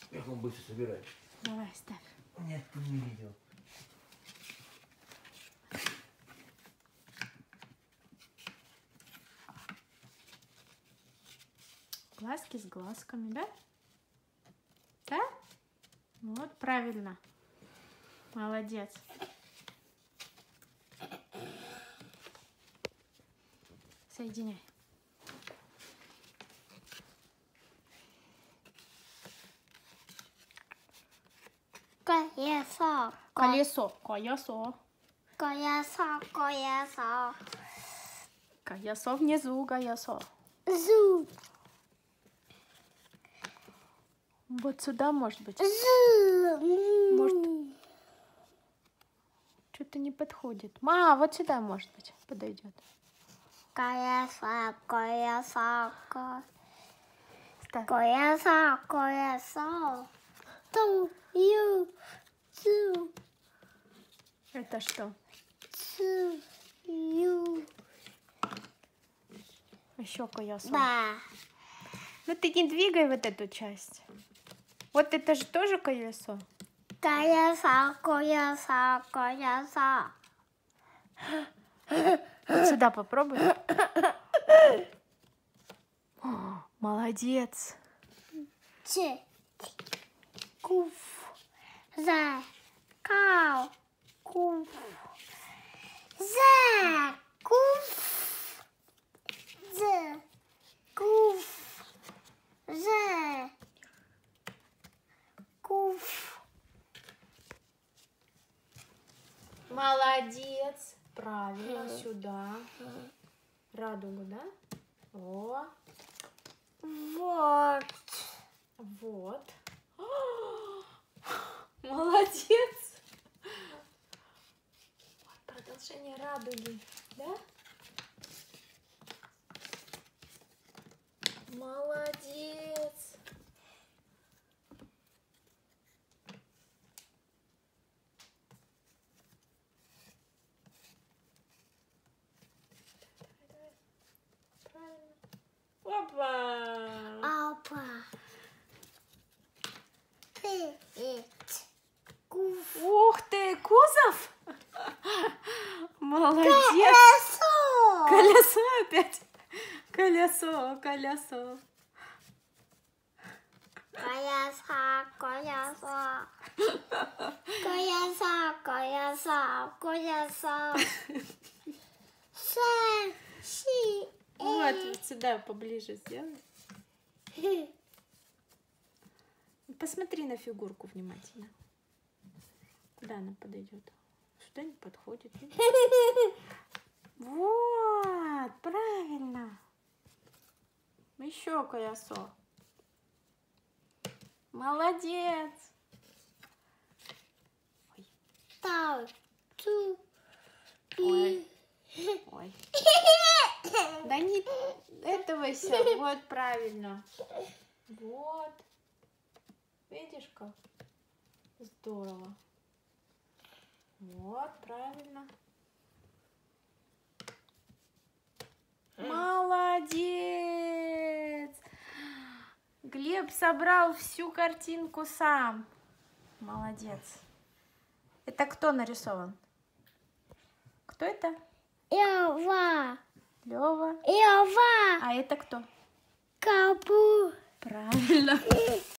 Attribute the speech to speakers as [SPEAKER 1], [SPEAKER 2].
[SPEAKER 1] Как он быстро собирает.
[SPEAKER 2] Давай, ставь.
[SPEAKER 1] Нет, ты не видел.
[SPEAKER 2] Глазки с глазками, да? Да? Вот, правильно. Молодец. Соединяй.
[SPEAKER 3] Колесо.
[SPEAKER 2] Колесо. Колесо.
[SPEAKER 3] Колесо. Колесо.
[SPEAKER 2] Колесо внизу, колесо.
[SPEAKER 3] Зуб.
[SPEAKER 2] Вот сюда, может быть.
[SPEAKER 3] Зуб.
[SPEAKER 2] Может. Что-то не подходит. Вот сюда, может быть, подойдет.
[SPEAKER 3] Колесо. Колесо.
[SPEAKER 2] Ставь.
[SPEAKER 3] Колесо. Колесо. Ту. Ю. Цу.
[SPEAKER 2] Это что?
[SPEAKER 3] Цу. Ю.
[SPEAKER 2] Еще колесо.
[SPEAKER 3] Ба.
[SPEAKER 2] Ну ты не двигай вот эту часть. Вот это же тоже колесо.
[SPEAKER 3] Колесо. Колесо. Колесо.
[SPEAKER 2] Вот сюда попробуй. О, молодец.
[SPEAKER 3] Ч. Куф. За. Кау. Куф. За. Куф. За. Куф. За. Куф.
[SPEAKER 2] Молодец. Правильно, сюда. Радугу, да? О,
[SPEAKER 3] Вот.
[SPEAKER 2] вот. Молодец. Вот продолжение радуги, да? Молодец. Правильно. Опа!
[SPEAKER 3] Опа. Пять. Куф.
[SPEAKER 2] Ух ты, кузов? Молодец.
[SPEAKER 3] Колесо.
[SPEAKER 2] Колесо опять. Колесо, колесо.
[SPEAKER 3] Колесо. Колесо. Колесо. Колесо. Колесо. Ша. Ши.
[SPEAKER 2] Вот сюда поближе сделай. Посмотри на фигурку внимательно. Куда она подойдет? Сюда не подходит. Вот, правильно. Еще колесо. Молодец. Ой,
[SPEAKER 3] Тау. Ту.
[SPEAKER 2] ой, ой. Да не этого все. Вот, правильно. Вот. Видишь как? Здорово. Вот, правильно. Молодец! Глеб собрал всю картинку сам. Молодец. Это кто нарисован? Кто это?
[SPEAKER 3] Лева.
[SPEAKER 2] Лёва.
[SPEAKER 3] Лева.
[SPEAKER 2] А это кто?
[SPEAKER 3] Капу.
[SPEAKER 2] Правильно.